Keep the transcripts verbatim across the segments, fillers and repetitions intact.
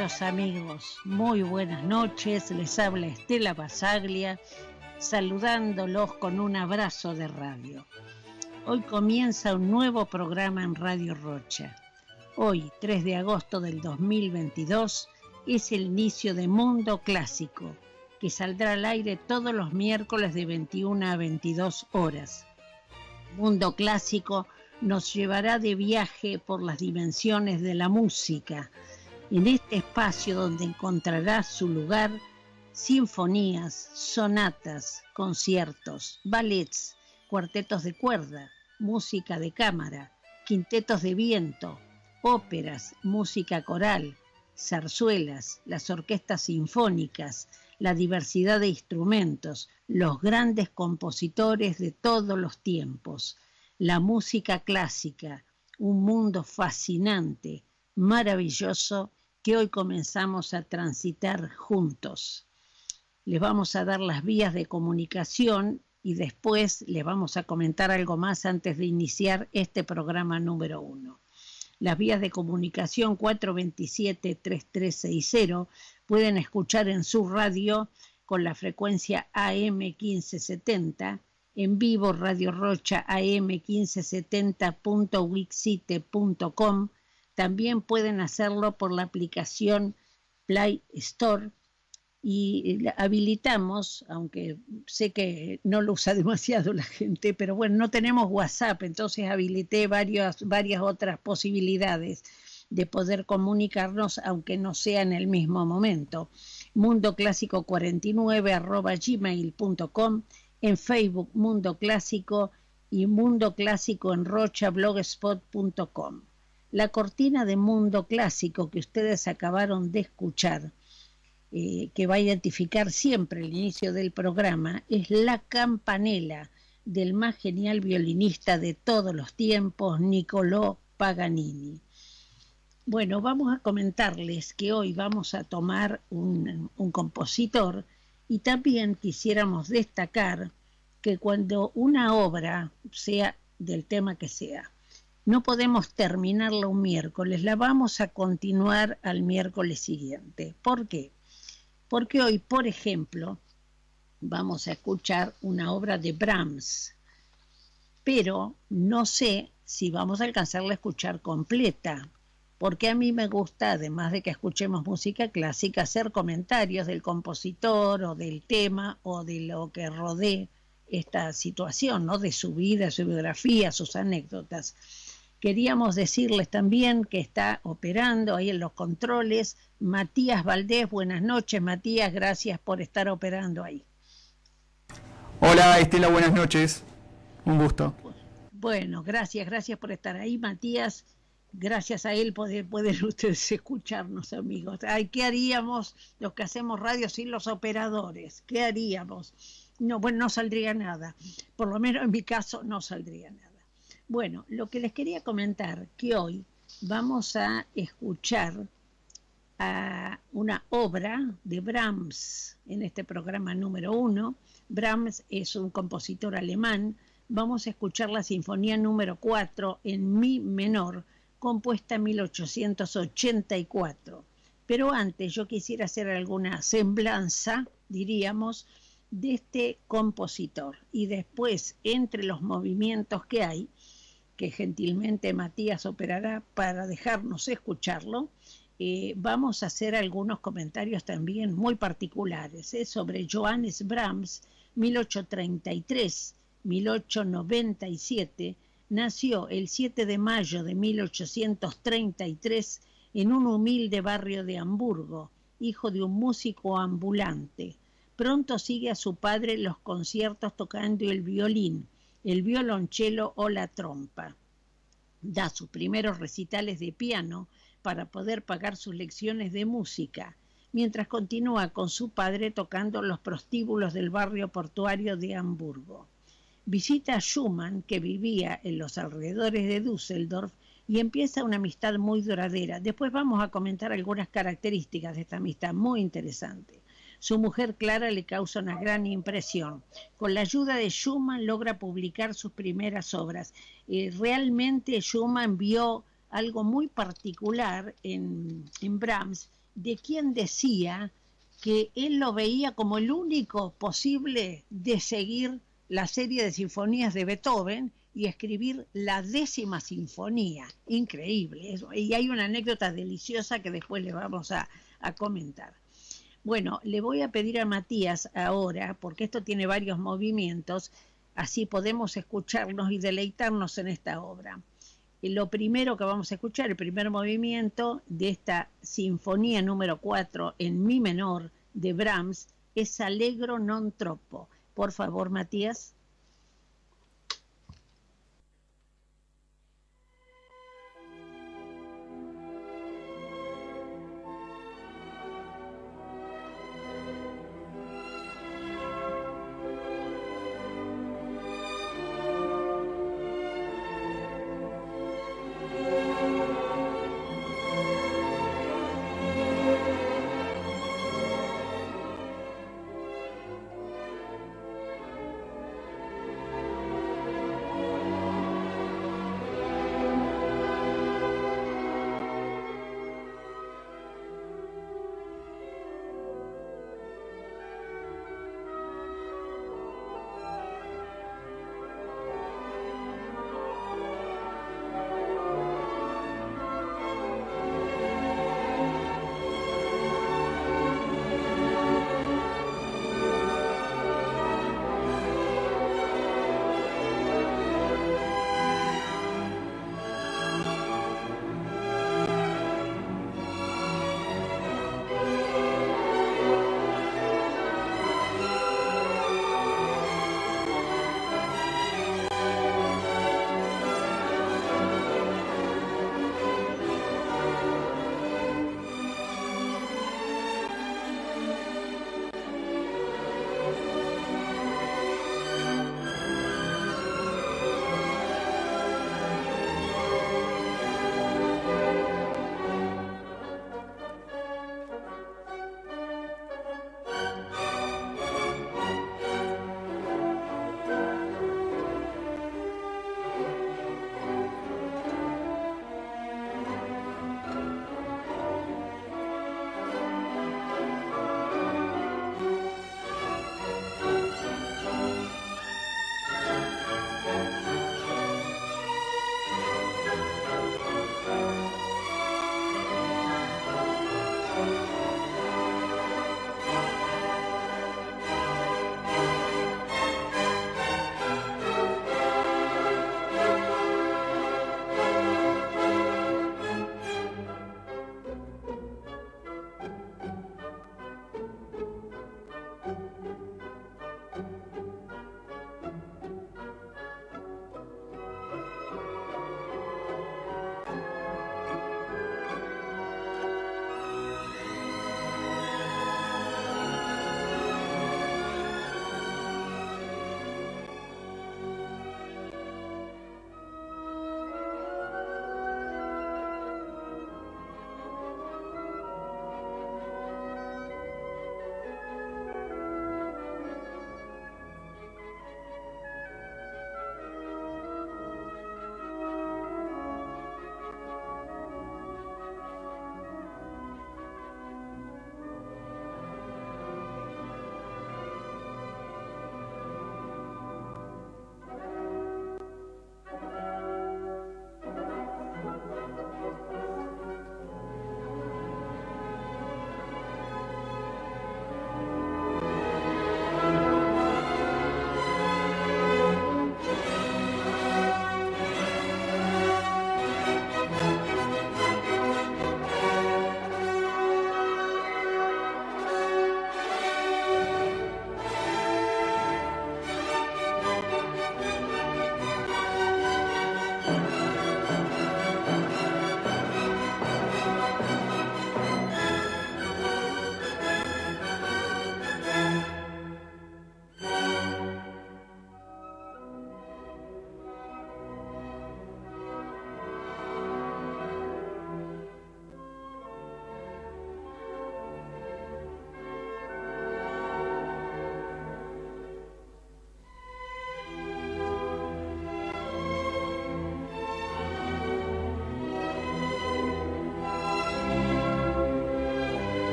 queridos amigos, muy buenas noches, les habla Estela Basaglia, saludándolos con un abrazo de radio. Hoy comienza un nuevo programa en Radio Rocha. Hoy, tres de agosto del dos mil veintidós, es el inicio de Mundo Clásico, que saldrá al aire todos los miércoles de veintiuna a veintidós horas. Mundo Clásico nos llevará de viaje por las dimensiones de la música, en este espacio donde encontrará su lugar sinfonías, sonatas, conciertos, ballets, cuartetos de cuerda, música de cámara, quintetos de viento, óperas, música coral, zarzuelas, las orquestas sinfónicas, la diversidad de instrumentos, los grandes compositores de todos los tiempos, la música clásica, un mundo fascinante, maravilloso, que hoy comenzamos a transitar juntos. Les vamos a dar las vías de comunicación y después les vamos a comentar algo más antes de iniciar este programa número uno. Las vías de comunicación cuatro dos siete, tres tres seis cero pueden escuchar en su radio con la frecuencia A M quince setenta, en vivo Radio Rocha A M quince setenta punto wixsite punto com. También pueden hacerlo por la aplicación Play Store y habilitamos, aunque sé que no lo usa demasiado la gente, pero bueno, no tenemos WhatsApp, entonces habilité varias, varias otras posibilidades de poder comunicarnos, aunque no sea en el mismo momento. Mundo Clásico cuarenta y nueve arroba gmail punto com, en Facebook Mundo Clásico y Mundo Clásico en rocha blogspot punto com. La cortina de Mundo Clásico que ustedes acabaron de escuchar, eh, que va a identificar siempre el inicio del programa, es La Campanella del más genial violinista de todos los tiempos, Niccolò Paganini. Bueno, vamos a comentarles que hoy vamos a tomar un, un compositor y también quisiéramos destacar que cuando una obra, sea del tema que sea, no podemos terminarla un miércoles, la vamos a continuar al miércoles siguiente. ¿Por qué? Porque hoy, por ejemplo, vamos a escuchar una obra de Brahms, pero no sé si vamos a alcanzarla a escuchar completa, porque a mí me gusta, además de que escuchemos música clásica, hacer comentarios del compositor o del tema o de lo que rodee esta situación, ¿no? De su vida, su biografía, sus anécdotas. Queríamos decirles también que está operando ahí en los controles Matías Valdés. Buenas noches, Matías, gracias por estar operando ahí. Hola, Estela, buenas noches. Un gusto. Bueno, gracias, gracias por estar ahí, Matías. Gracias a él pueden, pueden ustedes escucharnos, amigos. Ay, ¿qué haríamos los que hacemos radio sin los operadores? ¿Qué haríamos? No, bueno, no saldría nada. Por lo menos en mi caso no saldría nada. Bueno, lo que les quería comentar, que hoy vamos a escuchar a una obra de Brahms en este programa número uno. Brahms es un compositor alemán. Vamos a escuchar la sinfonía número cuatro en mi menor, compuesta en mil ochocientos ochenta y cuatro. Pero antes yo quisiera hacer alguna semblanza, diríamos, de este compositor. Y después, entre los movimientos que hay, que gentilmente Matías operará para dejarnos escucharlo, eh, vamos a hacer algunos comentarios también muy particulares eh, sobre Johannes Brahms, mil ochocientos treinta y tres a mil ochocientos noventa y siete, nació el siete de mayo de mil ochocientos treinta y tres en un humilde barrio de Hamburgo, hijo de un músico ambulante. Pronto sigue a su padre en los conciertos tocando el violín, el violonchelo o la trompa. Da sus primeros recitales de piano para poder pagar sus lecciones de música, mientras continúa con su padre tocando los prostíbulos del barrio portuario de Hamburgo. Visita a Schumann, que vivía en los alrededores de Düsseldorf, y empieza una amistad muy duradera. Después vamos a comentar algunas características de esta amistad muy interesante. Su mujer Clara le causa una gran impresión. Con la ayuda de Schumann logra publicar sus primeras obras. Eh, realmente Schumann vio algo muy particular en, en Brahms, de quien decía que él lo veía como el único posible de seguir la serie de sinfonías de Beethoven y escribir la décima sinfonía. Increíble eso. Y hay una anécdota deliciosa que después le vamos a, a comentar. Bueno, le voy a pedir a Matías ahora, porque esto tiene varios movimientos, así podemos escucharnos y deleitarnos en esta obra. Y lo primero que vamos a escuchar, el primer movimiento de esta sinfonía número cuatro en mi menor de Brahms, es Allegro non troppo. Por favor, Matías.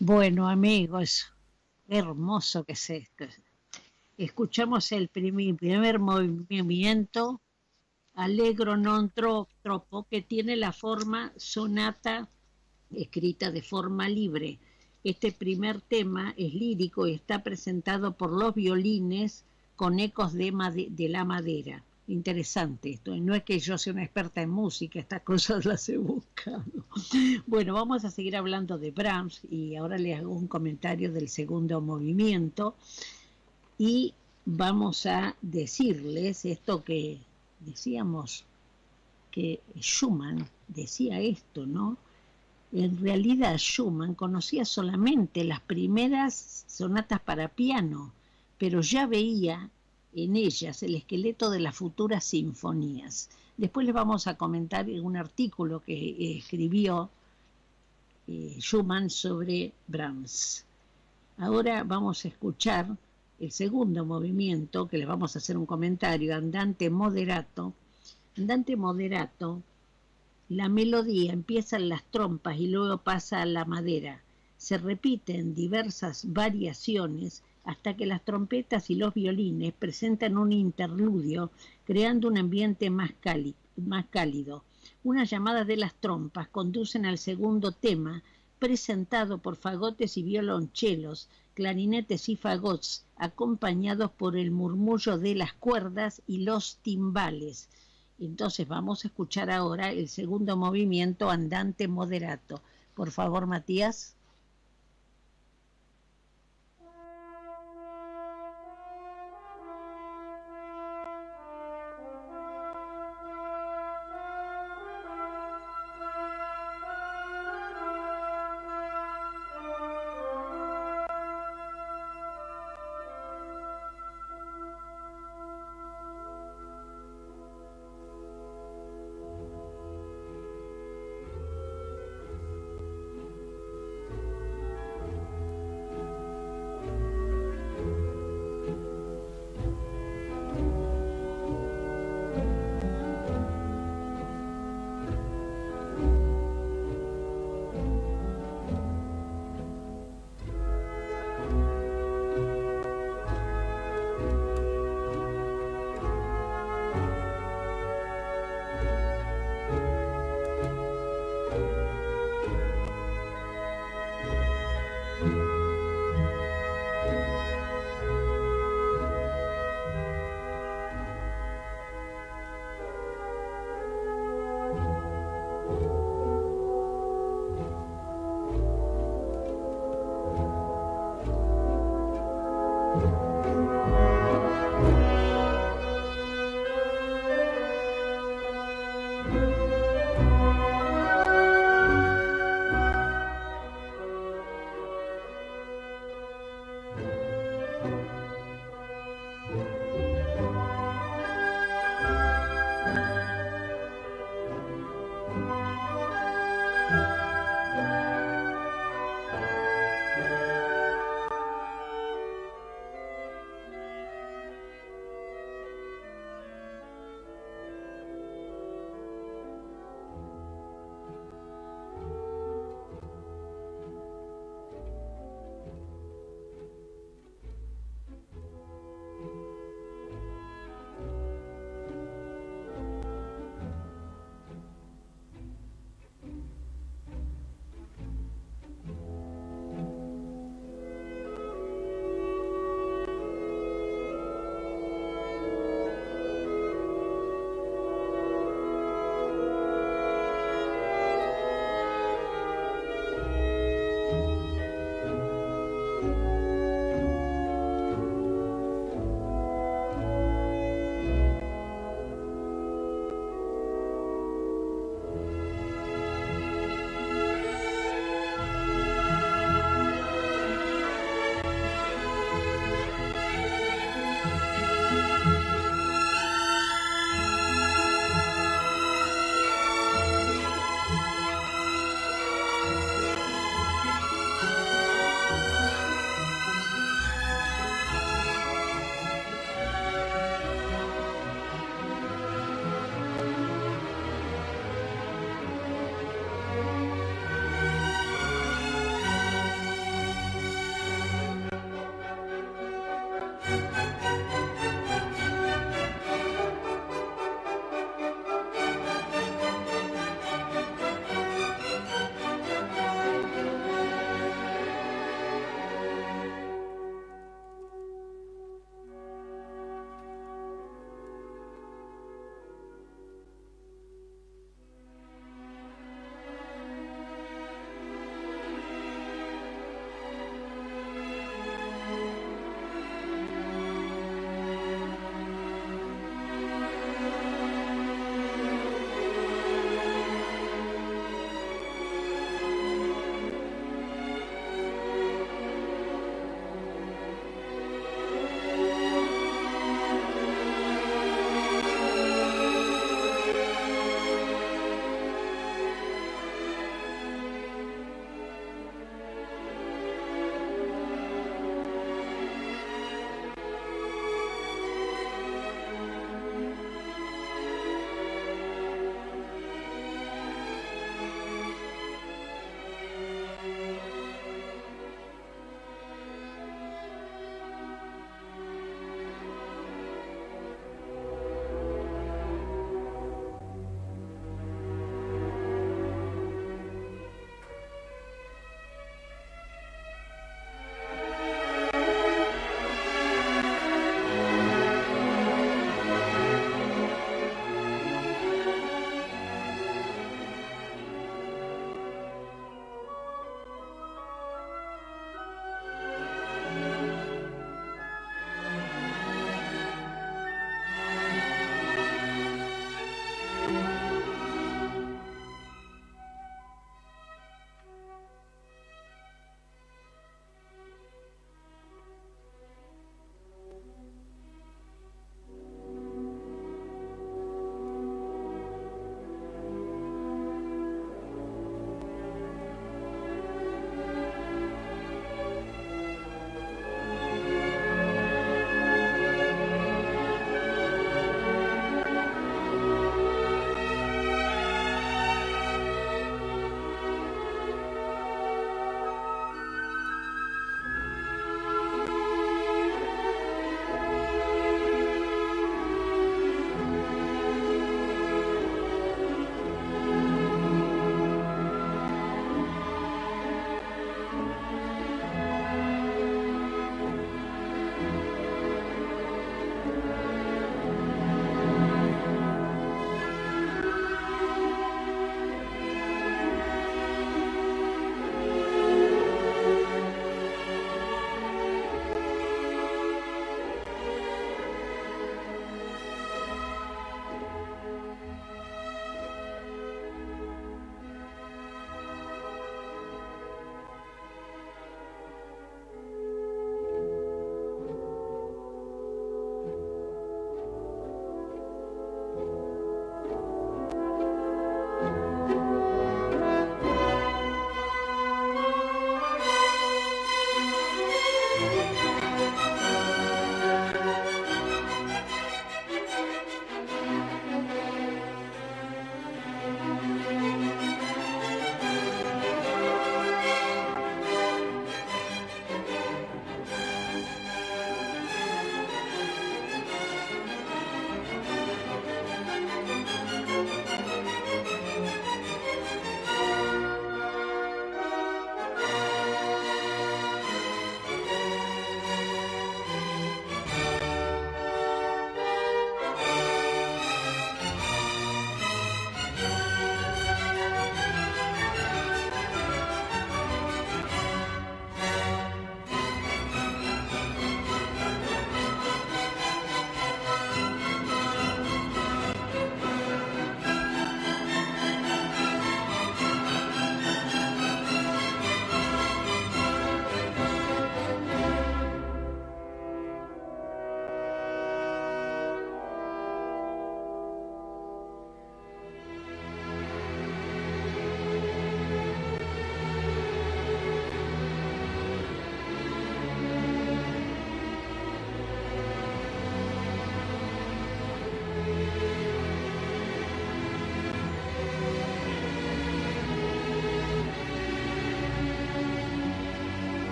Bueno, amigos, qué hermoso que es esto. Escuchamos el primer, primer movimiento, Allegro non troppo, que tiene la forma sonata escrita de forma libre. Este primer tema es lírico y está presentado por los violines con ecos de, de la madera. Interesante esto, no es que yo sea una experta en música, estas cosas las he buscado. Bueno, vamos a seguir hablando de Brahms y ahora les hago un comentario del segundo movimiento y vamos a decirles esto que decíamos, que Schumann decía esto, ¿no? En realidad Schumann conocía solamente las primeras sonatas para piano, pero ya veía en ellas el esqueleto de las futuras sinfonías. Después les vamos a comentar un artículo que eh, escribió eh, Schumann sobre Brahms. Ahora vamos a escuchar el segundo movimiento, que les vamos a hacer un comentario, Andante Moderato. Andante Moderato, la melodía empieza en las trompas y luego pasa a la madera. Se repite en diversas variaciones hasta que las trompetas y los violines presentan un interludio, creando un ambiente más cálido. Más cálido. Unas llamadas de las trompas conducen al segundo tema, presentado por fagotes y violonchelos, clarinetes y fagots, acompañados por el murmullo de las cuerdas y los timbales. Entonces vamos a escuchar ahora el segundo movimiento, Andante Moderato. Por favor, Matías.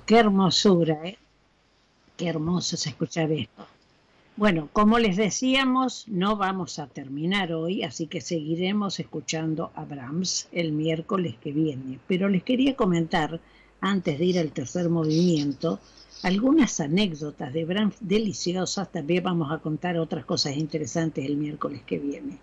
qué hermosura, ¿eh? Qué hermoso es escuchar esto. Bueno, como les decíamos, no vamos a terminar hoy, así que seguiremos escuchando a Brahms el miércoles que viene. Pero les quería comentar, antes de ir al tercer movimiento, algunas anécdotas de Brahms deliciosas. También vamos a contar otras cosas interesantes el miércoles que viene.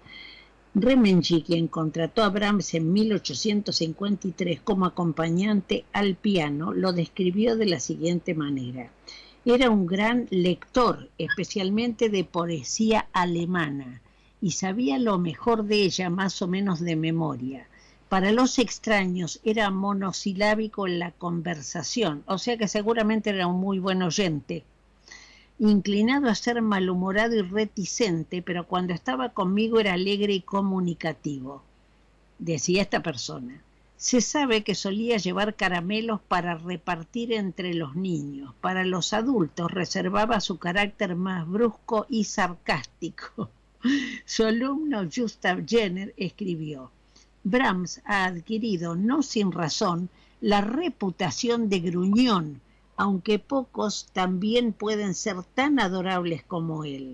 Remenyi, quien contrató a Brahms en mil ochocientos cincuenta y tres como acompañante al piano, lo describió de la siguiente manera. Era un gran lector, especialmente de poesía alemana, y sabía lo mejor de ella más o menos de memoria. Para los extraños era monosilábico en la conversación, o sea que seguramente era un muy buen oyente. Inclinado a ser malhumorado y reticente, pero cuando estaba conmigo era alegre y comunicativo, decía esta persona. Se sabe que solía llevar caramelos para repartir entre los niños. Para los adultos reservaba su carácter más brusco y sarcástico. Su alumno Gustav Jenner escribió: Brahms ha adquirido, no sin razón, la reputación de gruñón, aunque pocos también pueden ser tan adorables como él.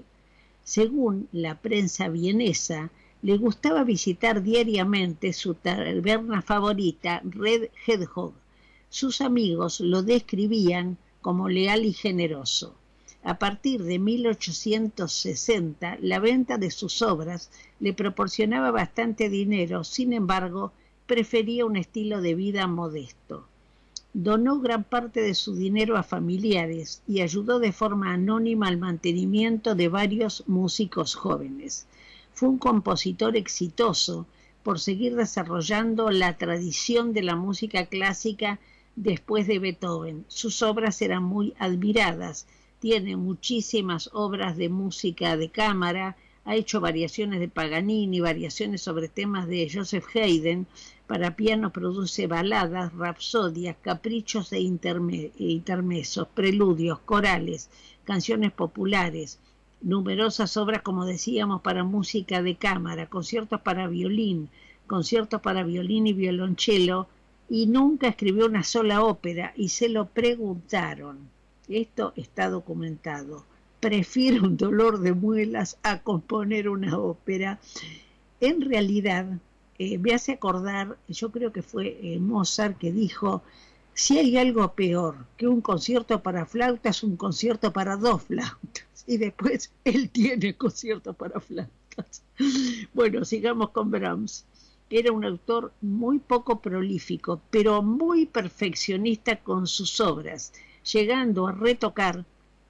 Según la prensa vienesa, le gustaba visitar diariamente su taberna favorita, Red Hedgehog. Sus amigos lo describían como leal y generoso. A partir de mil ochocientos sesenta, la venta de sus obras le proporcionaba bastante dinero, sin embargo, prefería un estilo de vida modesto. Donó gran parte de su dinero a familiares y ayudó de forma anónima al mantenimiento de varios músicos jóvenes. Fue un compositor exitoso por seguir desarrollando la tradición de la música clásica después de Beethoven. Sus obras eran muy admiradas. Tiene muchísimas obras de música de cámara, ha hecho variaciones de Paganini, variaciones sobre temas de Joseph Haydn. Para piano produce baladas, rapsodias, caprichos e interme- intermesos, preludios, corales, canciones populares, numerosas obras, como decíamos, para música de cámara, conciertos para violín, conciertos para violín y violonchelo, y nunca escribió una sola ópera, y se lo preguntaron. Esto está documentado. Prefiere un dolor de muelas a componer una ópera. En realidad, eh, me hace acordar, yo creo que fue eh, Mozart que dijo: si hay algo peor que un concierto para flautas, un concierto para dos flautas. Y después él tiene concierto para flautas. Bueno, sigamos con Brahms. Era un autor muy poco prolífico, pero muy perfeccionista con sus obras, llegando a retocar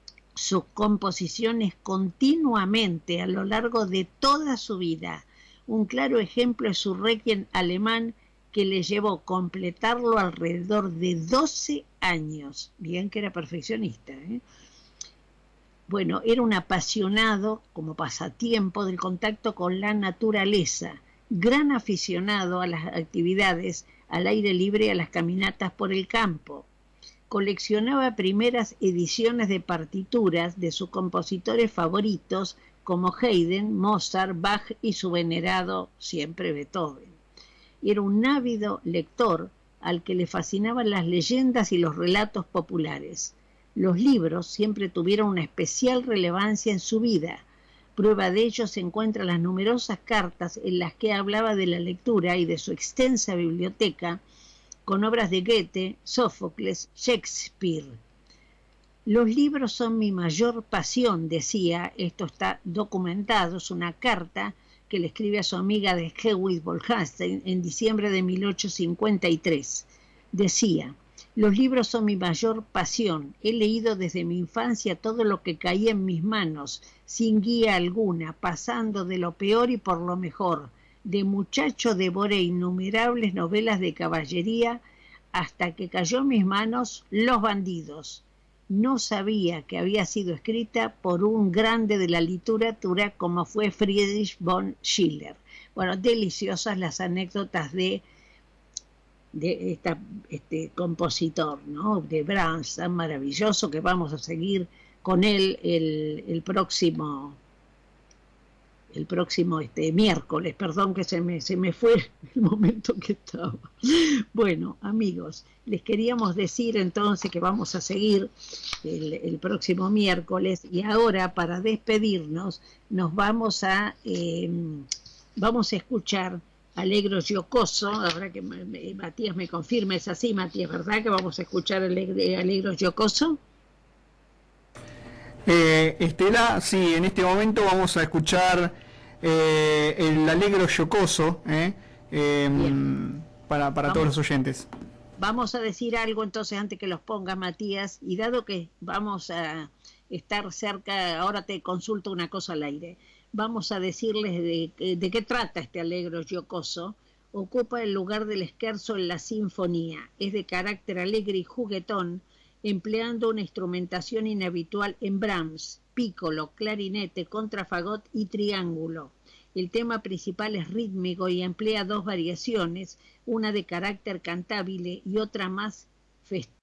sus composiciones continuamente a lo largo de toda su vida. Un claro ejemplo es su Requiem alemán, que le llevó completarlo alrededor de doce años. Bien que era perfeccionista, ¿eh? Bueno, era un apasionado, como pasatiempo, del contacto con la naturaleza, gran aficionado a las actividades al aire libre y a las caminatas por el campo. Coleccionaba primeras ediciones de partituras de sus compositores favoritos como Haydn, Mozart, Bach y su venerado siempre Beethoven. Era un ávido lector al que le fascinaban las leyendas y los relatos populares. Los libros siempre tuvieron una especial relevancia en su vida. Prueba de ello se encuentran las numerosas cartas en las que hablaba de la lectura y de su extensa biblioteca, con obras de Goethe, Sófocles, Shakespeare. Los libros son mi mayor pasión, decía. Esto está documentado, es una carta que le escribe a su amiga de Hedwig Bolhestein en diciembre de mil ochocientos cincuenta y tres. Decía: los libros son mi mayor pasión. He leído desde mi infancia todo lo que caía en mis manos, sin guía alguna, pasando de lo peor y por lo mejor. De muchacho devoré innumerables novelas de caballería hasta que cayó en mis manos Los bandidos. No sabía que había sido escrita por un grande de la literatura como fue Friedrich von Schiller. Bueno, deliciosas las anécdotas de, de esta, este compositor, ¿no? De Brahms, tan maravilloso, que vamos a seguir con él el, el próximo el próximo este miércoles, perdón que se me, se me fue el momento que estaba. Bueno, amigos, les queríamos decir entonces que vamos a seguir el, el próximo miércoles, y ahora para despedirnos nos vamos a, eh, vamos a escuchar Alegro Giocoso. Ahora que me, Matías me confirme, es así, Matías, ¿verdad? Que vamos a escuchar Alegro, Alegro Giocoso. Eh, Estela, sí, en este momento vamos a escuchar eh, el Alegro Giocoso eh, eh, para, para todos los oyentes. Vamos a decir algo entonces antes que los ponga Matías, y dado que vamos a estar cerca, ahora te consulto una cosa al aire, vamos a decirles de, de qué trata este Alegro Giocoso. Ocupa el lugar del scherzo en la sinfonía, es de carácter alegre y juguetón, empleando una instrumentación inhabitual en Brahms, pícolo, clarinete, contrafagot y triángulo. El tema principal es rítmico y emplea dos variaciones, una de carácter cantable y otra más festiva